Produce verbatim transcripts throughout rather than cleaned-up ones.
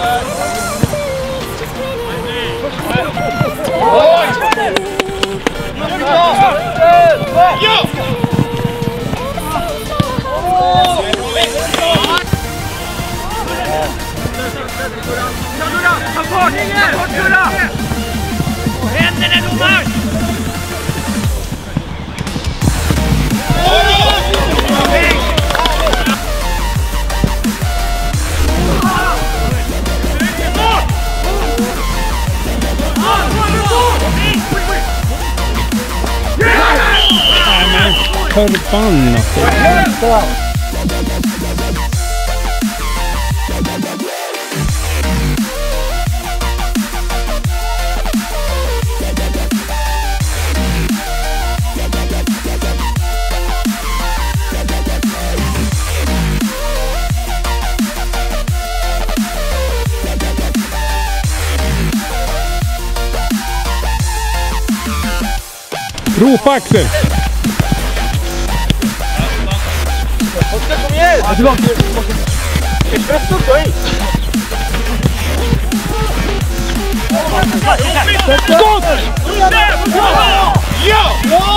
Händerna domar! Förbannat! Ropa Axel! Kom igen! Ja, tillbaka! Det är bäst upp dig! Skott! Ja!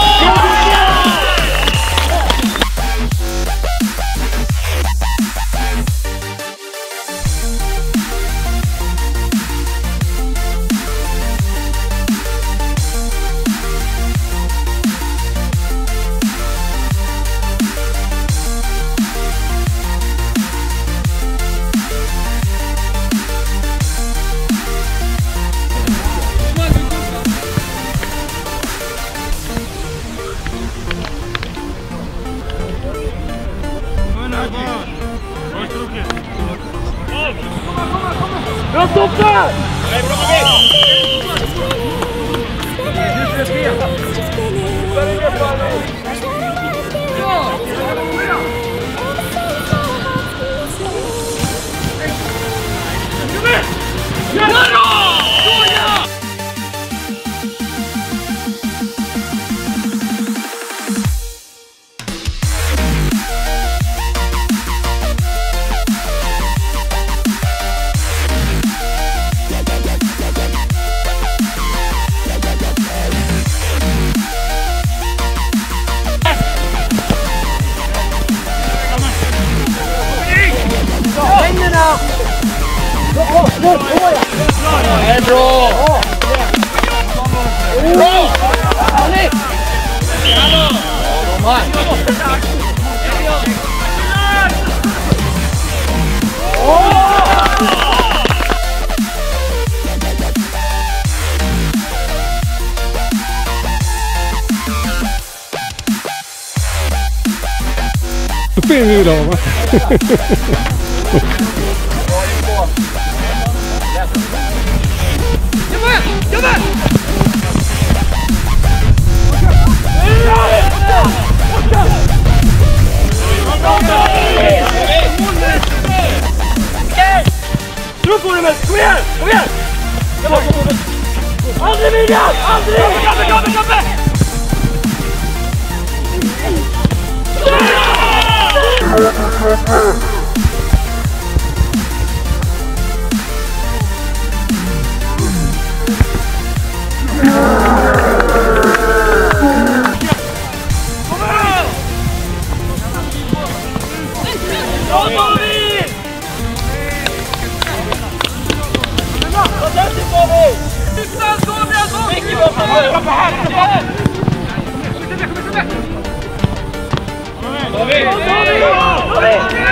Bra stopp där! Nej, bra med Det är bra! Bra! Då finner vi idag, va? Tro på det med! Kom igen! Kom igen! Aldrig William! Aldrig! Kappe, kappe, kappe! Kom igen!